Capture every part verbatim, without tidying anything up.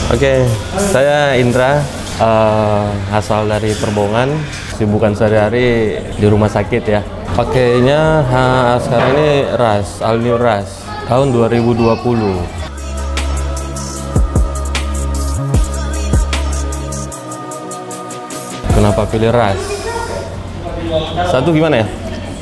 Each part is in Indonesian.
Oke, saya Indra, uh, asal dari Perbongan. Sibukan sehari-hari di rumah sakit ya. Pakainya ha, sekarang ini Ras, All New Ras, tahun dua ribu dua puluh. Kenapa pilih Ras? Satu gimana ya?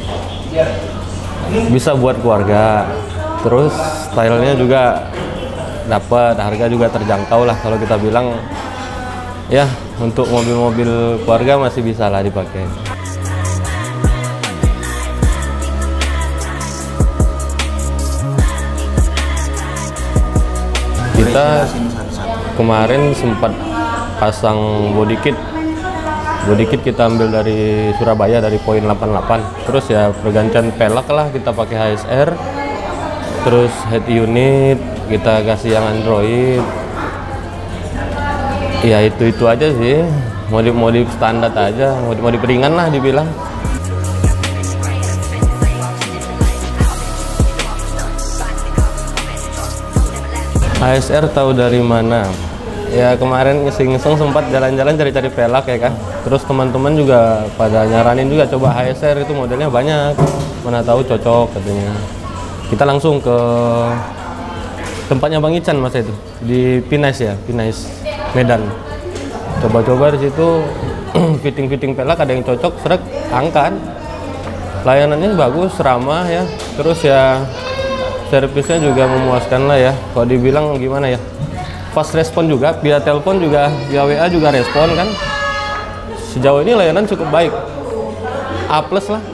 Bisa buat keluarga, terus stylenya juga dapat, harga juga terjangkau lah kalau kita bilang. Ya, untuk mobil-mobil keluarga masih bisa lah dipakai. Kita kemarin sempat pasang body kit. Body kit kita ambil dari Surabaya, dari poin delapan puluh delapan. Terus ya pergantian pelak lah, kita pakai H S R. Terus head unit kita kasih yang Android. Ya itu-itu aja sih, modif-modif standar aja, modif-modif ringan lah dibilang. H S R tahu dari mana? Ya kemarin ngeseng-ngeseng sempat jalan-jalan cari-cari pelak ya kan. Terus teman-teman juga pada nyaranin juga coba H S R, itu modelnya banyak, mana tahu cocok katanya. Kita langsung ke tempatnya Bang Ican mas itu, di Pinais ya, Pinais Medan. Coba-coba di situ fitting-fitting pelak, ada yang cocok, seret, angkat. Layanannya bagus, ramah ya. Terus ya servisnya juga memuaskan lah ya. Kalau dibilang gimana ya? Fast respon juga, via telepon juga, via W A juga respon kan. Sejauh ini layanan cukup baik. A plus lah.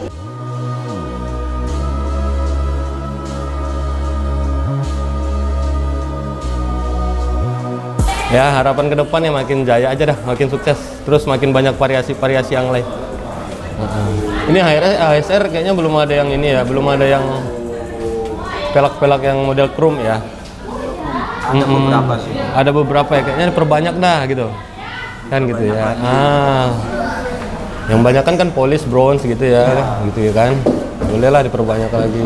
Ya harapan ke depan ya makin jaya aja dah, makin sukses, terus makin banyak variasi-variasi yang lain. Ini H S R kayaknya belum ada yang ini ya, belum ada yang pelak-pelak yang model chrome ya. Ada hmm, beberapa sih. Ada beberapa ya, kayaknya diperbanyak dah gitu, kan gitu ya. Ah, yang banyak kan kan polish bronze gitu ya, ya. Gitu ya kan. Bolehlah diperbanyak lagi.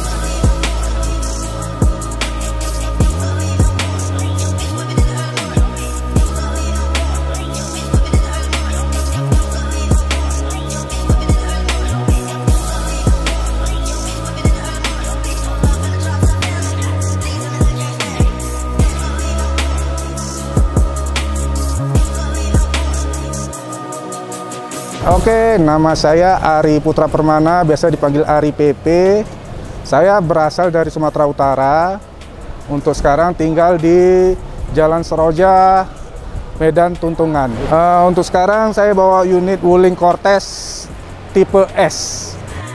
Oke, nama saya Ari Putra Permana, biasa dipanggil Ari P P. Saya berasal dari Sumatera Utara. Untuk sekarang tinggal di Jalan Seroja, Medan Tuntungan. Uh, untuk sekarang saya bawa unit Wuling Cortez tipe S.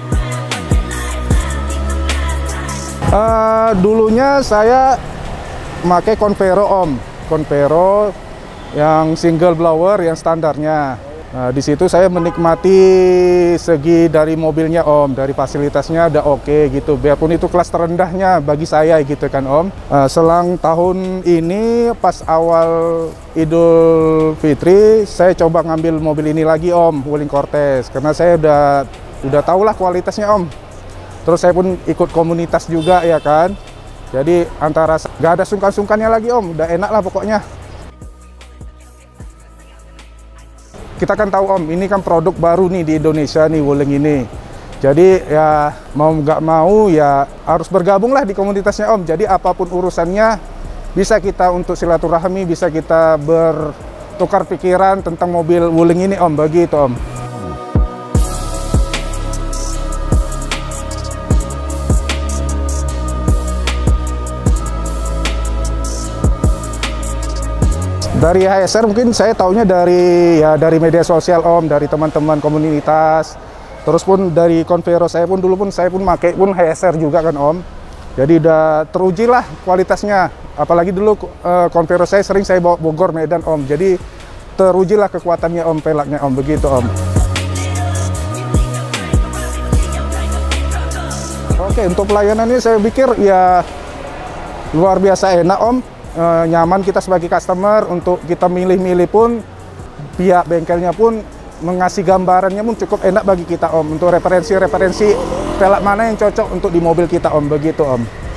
Uh, dulunya saya pakai Convero Om, Convero yang single blower yang standarnya. Nah, di situ saya menikmati segi dari mobilnya Om, dari fasilitasnya udah oke gitu. Biarpun itu kelas terendahnya bagi saya gitu kan Om. Nah, selang tahun ini pas awal Idul Fitri saya coba ngambil mobil ini lagi Om, Wuling Cortez, karena saya udah udah tahu lah kualitasnya Om. Terus saya pun ikut komunitas juga ya kan. Jadi antara nggak ada sungkan-sungkannya lagi Om, udah enak lah pokoknya. Kita kan tahu Om, ini kan produk baru nih di Indonesia nih Wuling ini. Jadi ya mau nggak mau ya harus bergabung lah di komunitasnya Om. Jadi apapun urusannya bisa kita untuk silaturahmi, bisa kita bertukar pikiran tentang mobil Wuling ini Om, begitu Om. Dari H S R mungkin saya taunya dari ya dari media sosial Om, dari teman-teman komunitas. Terus pun dari Convero saya pun dulu pun saya pun pakai pun H S R juga kan Om. Jadi udah teruji lah kualitasnya. Apalagi dulu uh, Convero saya sering saya bawa Bogor, Medan Om. Jadi teruji lah kekuatannya Om, pelaknya Om, begitu Om. Oke, untuk pelayanannya saya pikir ya luar biasa enak Om. E, nyaman kita sebagai customer, untuk kita milih-milih pun pihak bengkelnya pun mengasih gambarannya pun cukup enak bagi kita Om, untuk referensi-referensi pelak mana yang cocok untuk di mobil kita Om, begitu Om.